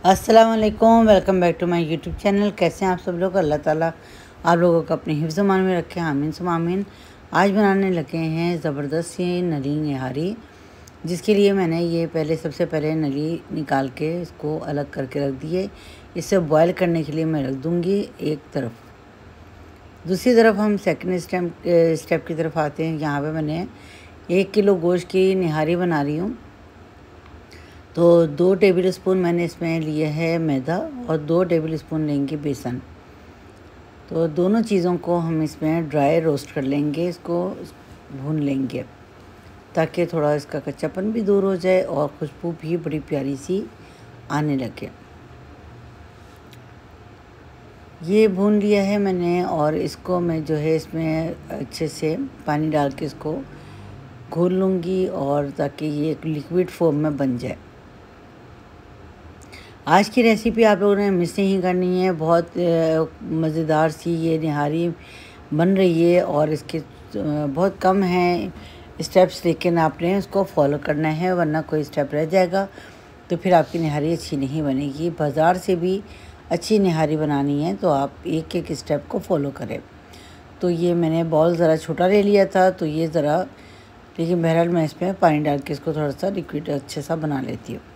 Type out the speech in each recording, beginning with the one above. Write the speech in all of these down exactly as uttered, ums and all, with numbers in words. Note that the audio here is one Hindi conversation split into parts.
अस्सलाम वालेकुम, welcome back to my YouTube channel. कैसे हैं आप सब लोग? अल्लाह ताला आप लोगों को अपने हिफ्ज़ मान में रखें, आमीन सुम आमीन। आज बनाने लगे हैं ज़बरदस्त सी नली निहारी, जिसके लिए मैंने ये पहले सबसे पहले नली निकाल के इसको अलग करके रख दिए। इसे बॉयल करने के लिए मैं रख दूँगी एक तरफ। दूसरी तरफ हम सेकंड स्टेप स्टेप की तरफ आते हैं। यहाँ पे मैंने एक किलो गोश्त की निहारी बना रही हूँ, तो दो टेबल स्पून मैंने इसमें लिए है मैदा और दो टेबल स्पून लेंगे बेसन। तो दोनों चीज़ों को हम इसमें ड्राई रोस्ट कर लेंगे, इसको भून लेंगे ताकि थोड़ा इसका कच्चापन भी दूर हो जाए और खुशबू भी बड़ी प्यारी सी आने लगे। ये भून लिया है मैंने और इसको मैं जो है इसमें अच्छे से पानी डाल के इसको घोल लूँगी, और ताकि ये एक लिक्विड फॉर्म में बन जाए। आज की रेसिपी आप लोगों ने मिस नहीं करनी है। बहुत मज़ेदार सी ये निहारी बन रही है और इसके बहुत कम हैं स्टेप्स, लेकिन आपने उसको फॉलो करना है, वरना कोई स्टेप रह जाएगा तो फिर आपकी निहारी अच्छी नहीं बनेगी। बाज़ार से भी अच्छी निहारी बनानी है तो आप एक एक स्टेप को फॉलो करें। तो ये मैंने बॉल ज़रा छोटा ले लिया था, तो ये ज़रा, लेकिन बहरहाल मैं इसमें पानी डाल के इसको थोड़ा सा लिक्विड अच्छे सा बना लेती हूँ।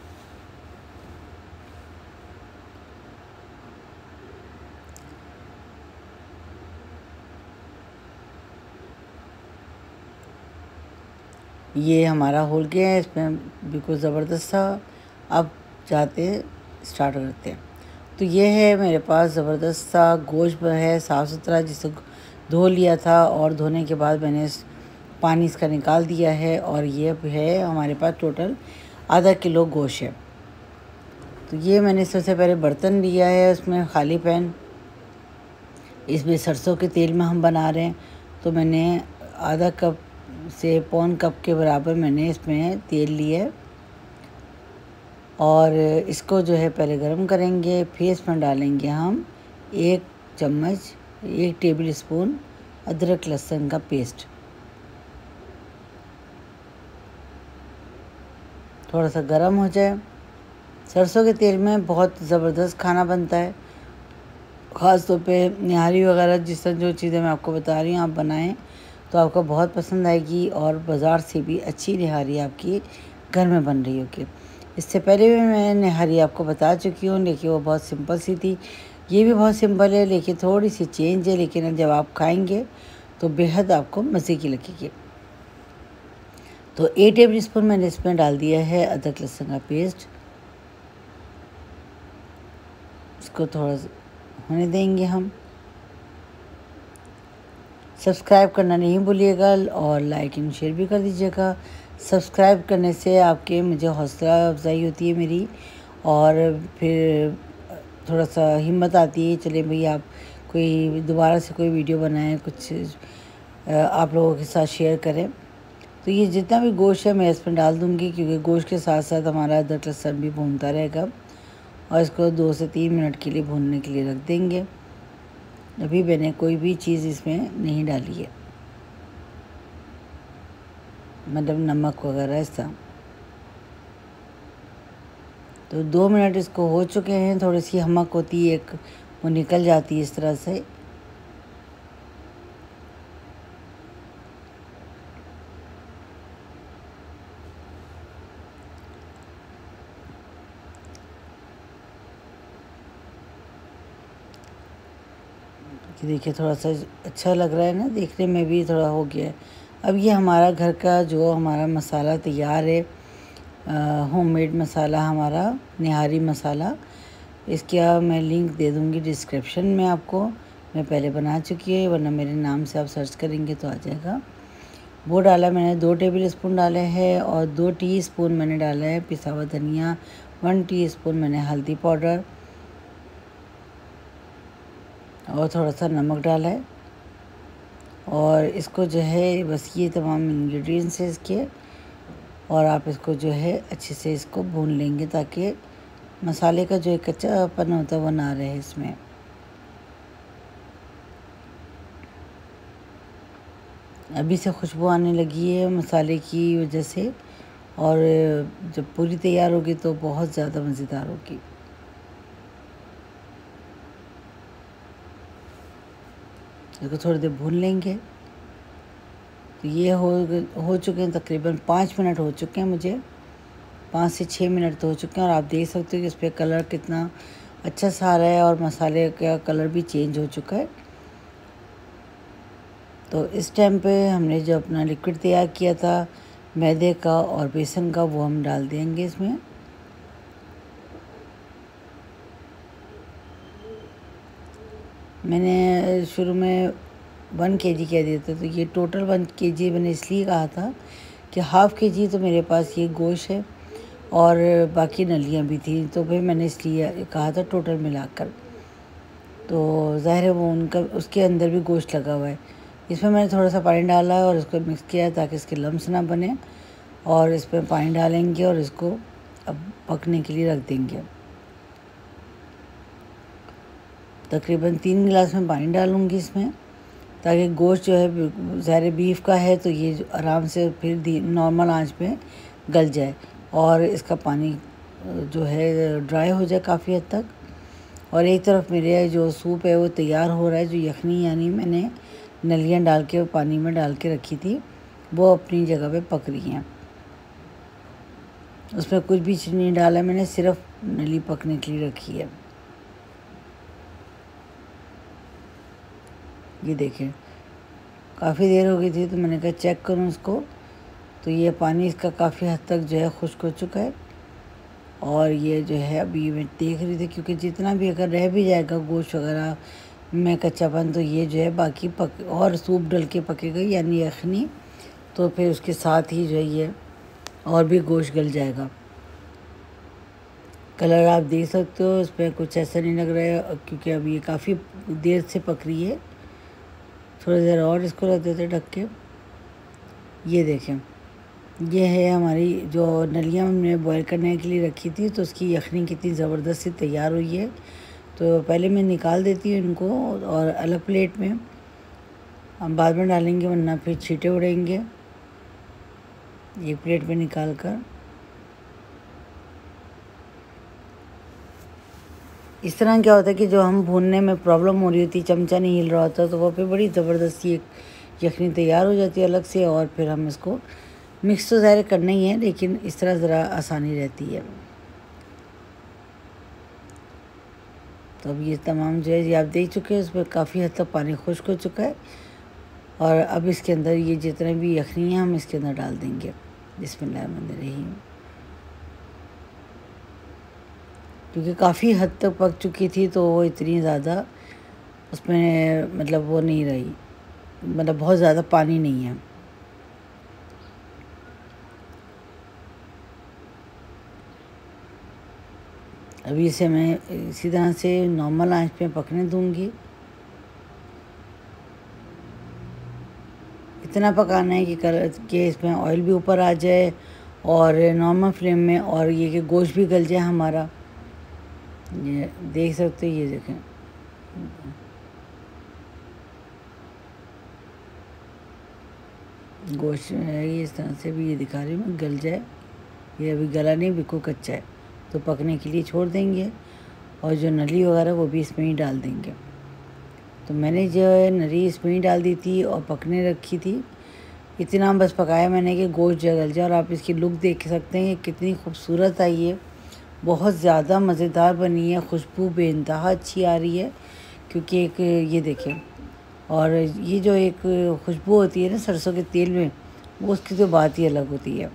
ये हमारा हो गया है, इसमें बिल्कुल ज़बरदस्त सा। अब जाते स्टार्ट करते हैं। तो ये है मेरे पास ज़बरदस्त सा गोश्त है, साफ़ सुथरा, जिसे धो लिया था और धोने के बाद मैंने इस पानी इसका निकाल दिया है। और ये है हमारे पास टोटल आधा किलो गोश्त है। तो ये मैंने सबसे पहले बर्तन लिया है, उसमें खाली पैन, इसमें सरसों के तेल में हम बना रहे हैं। तो मैंने आधा कप से पौन कप के बराबर मैंने इसमें तेल लिया और इसको जो है पहले गरम करेंगे। फिर इसमें डालेंगे हम एक चम्मच एक टेबल स्पून अदरक लहसुन का पेस्ट। थोड़ा सा गरम हो जाए। सरसों के तेल में बहुत ज़बरदस्त खाना बनता है, ख़ास तौर पे निहारी वगैरह, जिस तरह जो चीज़ें मैं आपको बता रही हूँ आप बनाएं तो आपको बहुत पसंद आएगी और बाज़ार से भी अच्छी निहारी आपकी घर में बन रही होगी। इससे पहले भी मैं निहारी आपको बता चुकी हूँ, लेकिन वो बहुत सिंपल सी थी। ये भी बहुत सिंपल है, लेकिन थोड़ी सी चेंज है, लेकिन जब आप खाएंगे तो बेहद आपको मज़े की लगेगी। तो एक टेबल स्पून मैंने इसमें डाल दिया है अदरक लहसुन का पेस्ट। इसको थोड़ा होने देंगे हम। सब्सक्राइब करना नहीं भूलिएगा और लाइक एंड शेयर भी कर दीजिएगा। सब्सक्राइब करने से आपके मुझे हौसला अफजाई होती है मेरी, और फिर थोड़ा सा हिम्मत आती है, चले भाई आप कोई दोबारा से कोई वीडियो बनाएं, कुछ आप लोगों के साथ शेयर करें। तो ये जितना भी गोश्त है मैं इसमें डाल दूँगी, क्योंकि गोश्त के साथ साथ हमारा अदरक लहसुन भी भूनता रहेगा। और इसको दो से तीन मिनट के लिए भूनने के लिए रख देंगे। अभी मैंने कोई भी चीज़ इसमें नहीं डाली है, मतलब नमक वगैरह ऐसा। तो दो मिनट इसको हो चुके हैं। थोड़ी सी हमक होती है, एक वो निकल जाती है इस तरह से। कि देखिए थोड़ा सा अच्छा लग रहा है ना, देखने में भी थोड़ा हो गया है। अब ये हमारा घर का जो हमारा मसाला तैयार है, होममेड मसाला, हमारा निहारी मसाला। इसका मैं लिंक दे दूँगी डिस्क्रिप्शन में आपको। मैं पहले बना चुकी है, वरना मेरे नाम से आप सर्च करेंगे तो आ जाएगा। वो डाला मैंने, दो टेबल स्पून डाले हैं और दो टीस्पून मैंने डाला है पिसा हुआ धनिया, वन टीस्पून मैंने हल्दी पाउडर और थोड़ा सा नमक डाला है। और इसको जो है बस ये तमाम इंग्रेडिएंट्स हैं इसके, और आप इसको जो है अच्छे से इसको भून लेंगे ताकि मसाले का जो एक कच्चापन होता है वो ना रहे इसमें। अभी से खुशबू आने लगी है मसाले की वजह से, और जब पूरी तैयार होगी तो बहुत ज़्यादा मज़ेदार होगी। इसको थोड़ी देर भून लेंगे। तो ये हो हो चुके हैं, तकरीबन पाँच मिनट हो चुके हैं, मुझे पाँच से छः मिनट तो हो चुके हैं। और आप देख सकते हो कि इस पर कलर कितना अच्छा सा आ रहा है और मसाले का कलर भी चेंज हो चुका है। तो इस टाइम पे हमने जो अपना लिक्विड तैयार किया था मैदे का और बेसन का, वो हम डाल देंगे इसमें। मैंने शुरू में वन के जी कह दिया था, तो ये टोटल वन के जी मैंने इसलिए कहा था कि हाफ़ के जी तो मेरे पास ये गोश्त है और बाकी नलियाँ भी थी, तो फिर मैंने इसलिए कहा था टोटल मिलाकर। तो ज़ाहिर है वो उनका उसके अंदर भी गोश्त लगा हुआ है। इसमें मैंने थोड़ा सा पानी डाला है और इसको मिक्स किया है ताकि इसके लम्स ना बने। और इसमें पानी डालेंगे और इसको अब पकने के लिए रख देंगे। तकरीबन तीन गिलास में पानी डालूँगी इसमें, ताकि गोश्त जो है ज़ाहिर बीफ का है तो ये आराम से फिर नॉर्मल आंच पे गल जाए और इसका पानी जो है ड्राई हो जाए काफ़ी हद तक। और एक तरफ मेरे जो सूप है वो तैयार हो रहा है। जो यखनी यानी मैंने नलियाँ डाल के पानी में डाल के रखी थी वो अपनी जगह पे पक रही हैं। उसमें कुछ भी चीज़ नहीं डाला मैंने, सिर्फ नली पकने के लिए रखी है। ये देखें काफ़ी देर हो गई थी तो मैंने कहा चेक करूँ इसको। तो ये पानी इसका काफ़ी हद तक जो है खुश्क हो चुका है। और ये जो है अभी मैं देख रही थी, क्योंकि जितना भी अगर रह भी जाएगा गोश्त वगैरह में कच्चापन तो ये जो है बाकी पक और सूप डल के पकेगा यानी यखनी, तो फिर उसके साथ ही जो है ये और भी गोश्त गल जाएगा। कलर आप देख सकते हो, इस पर कुछ ऐसा नहीं लग रहा है क्योंकि अब ये काफ़ी देर से पक रही है। थोड़ी देर और इसको रख देते ढक के। ये देखें ये है हमारी जो नलियाँ हमने बॉईल करने के लिए रखी थी, तो उसकी यखनी कितनी ज़बरदस्त सी तैयार हुई है। तो पहले मैं निकाल देती हूँ इनको और अलग प्लेट में, हम बाद में डालेंगे वरना फिर छींटे उड़ेंगे। एक प्लेट में निकाल कर इस तरह क्या होता है कि जो हम भूनने में प्रॉब्लम हो रही होती, चमचा नहीं हिल रहा होता, तो वो फिर बड़ी ज़बरदस्ती एक यखनी तैयार हो जाती है अलग से। और फिर हम इसको मिक्स तो ज़ाहिर करना ही है, लेकिन इस तरह ज़रा आसानी रहती है। तो अब ये तमाम जो है ये आप देख चुके हैं, उसमें काफ़ी हद तक पानी खुश्क हो चुका है। और अब इसके अंदर ये जितने भी यखनी है हम इसके अंदर डाल देंगे। बिस्मिल्लाहिर्रहमानिर्रहीम। क्योंकि काफ़ी हद तक पक चुकी थी तो वो इतनी ज़्यादा उसमें मतलब वो नहीं रही, मतलब बहुत ज़्यादा पानी नहीं है। अभी इसे मैं इसी तरह से नॉर्मल आंच पे पकने दूंगी। इतना पकाना है कि कर कि इसमें ऑयल भी ऊपर आ जाए और नॉर्मल फ्लेम में, और ये कि गोश्त भी गल जाए हमारा। ये देख सकते हो, ये देखें गोश्त है ये इस तरह से भी ये दिखा रही हूँ गल जाए। ये अभी गला नहीं, बिल्कुल कच्चा है, तो पकने के लिए छोड़ देंगे। और जो नली वगैरह वो भी इसमें ही डाल देंगे। तो मैंने जो है नली इसमें ही डाल दी थी और पकने रखी थी। इतना बस पकाया मैंने कि गोश्त जल जाए। और आप इसकी लुक देख सकते हैं कितनी खूबसूरत आई है, बहुत ज़्यादा मज़ेदार बनी है, खुशबू बेइंतहा अच्छी आ रही है। क्योंकि एक ये देखें, और ये जो एक खुशबू होती है ना सरसों के तेल में, वो उसकी तो बात ही अलग होती है।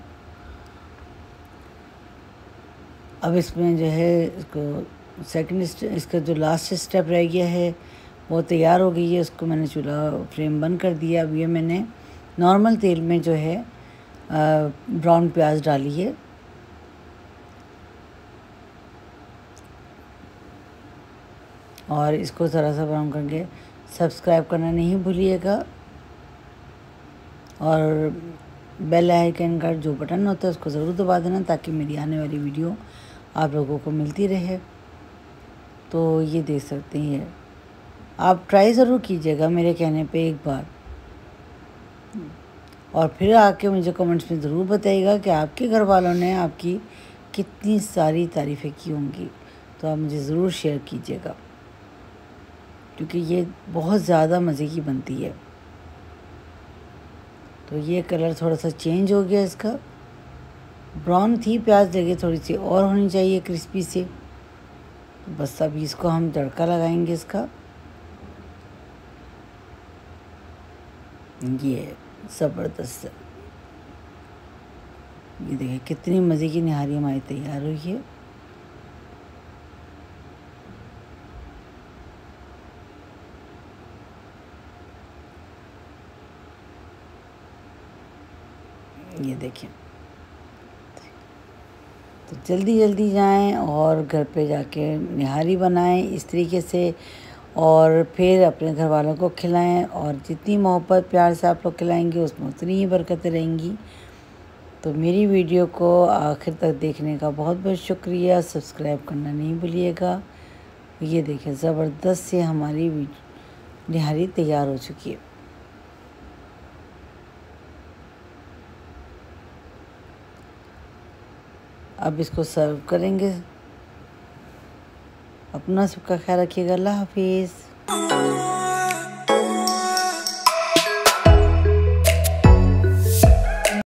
अब इसमें जो है इसको सेकंड इसका जो लास्ट स्टेप रह गया है वो तैयार हो गई है। उसको मैंने चूल्हा फ्लेम बंद कर दिया। अब ये मैंने नॉर्मल तेल में जो है ब्राउन प्याज डाली है। और इसको ज़रा सा ब्राउन करके सब्सक्राइब करना नहीं भूलिएगा। और बेल आइकन का जो बटन होता है उसको ज़रूर दबा देना ताकि मेरी आने वाली वीडियो आप लोगों को मिलती रहे। तो ये देख सकते हैं, आप ट्राई ज़रूर कीजिएगा मेरे कहने पे एक बार, और फिर आके मुझे कमेंट्स में ज़रूर बताइएगा कि आपके घर वालों ने आपकी कितनी सारी तारीफ़ें की होंगी। तो आप मुझे ज़रूर शेयर कीजिएगा। क्योंकि ये बहुत ज़्यादा मज़े की बनती है। तो ये कलर थोड़ा सा चेंज हो गया इसका, ब्राउन थी प्याज, लगे थोड़ी सी और होनी चाहिए क्रिस्पी से। तो बस अभी इसको हम तड़का लगाएंगे इसका। ये ज़बरदस्त, ये देखिए कितनी मज़े की निहारी हमारी तैयार हुई है। ये देखिए, तो जल्दी जल्दी जाएं और घर पे जाके निहारी बनाएं इस तरीके से, और फिर अपने घर वालों को खिलाएं। और जितनी मोहब्बत प्यार से आप लोग खिलाएंगे उसमें उतनी ही बरकतें रहेंगी। तो मेरी वीडियो को आखिर तक देखने का बहुत बहुत शुक्रिया। सब्सक्राइब करना नहीं भूलिएगा। ये देखिए ज़बरदस्त से हमारी निहारी तैयार हो चुकी है। अब इसको सर्व करेंगे। अपना सबका ख्याल रखिएगा। अल्लाह हाफिज़।